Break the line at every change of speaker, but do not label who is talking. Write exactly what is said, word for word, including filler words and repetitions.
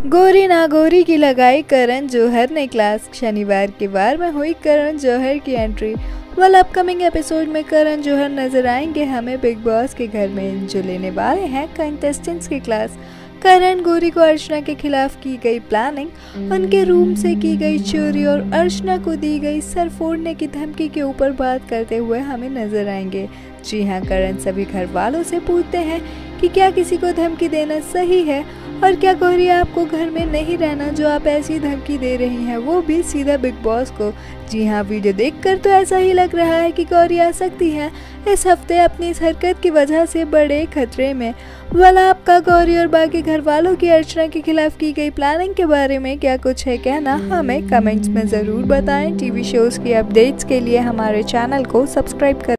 गोरी ना गोरी की लगाई करण जौहर ने क्लास। शनिवार के वार में हुई करण जौहर की एंट्री। वाल अपकमिंग एपिसोड में करण जौहर नजर आएंगे हमें बिग बॉस के घर में, जो लेने वाले हैं कंटेस्टेंट्स की क्लास। करण गोरी को अर्चना के खिलाफ की गई प्लानिंग, उनके रूम से की गई चोरी और अर्चना को दी गई सर फोड़ने की धमकी के ऊपर बात करते हुए हमें नजर आएंगे। जी हाँ, करण सभी घर वालों से पूछते हैं कि क्या किसी को धमकी देना सही है और क्या गौरी आपको घर में नहीं रहना जो आप ऐसी धमकी दे रही हैं, वो भी सीधा बिग बॉस को। जी हाँ, वीडियो देखकर तो ऐसा ही लग रहा है कि गौरी आ सकती हैं इस हफ्ते अपनी इस हरकत की वजह से बड़े खतरे में। वाला आपका गौरी और बाकी घर वालों की अर्चना के खिलाफ की गई प्लानिंग के बारे में क्या कुछ है कहना, हमें कमेंट्स में ज़रूर बताएं। टीवी शोज़ की अपडेट्स के लिए हमारे चैनल को सब्सक्राइब करें।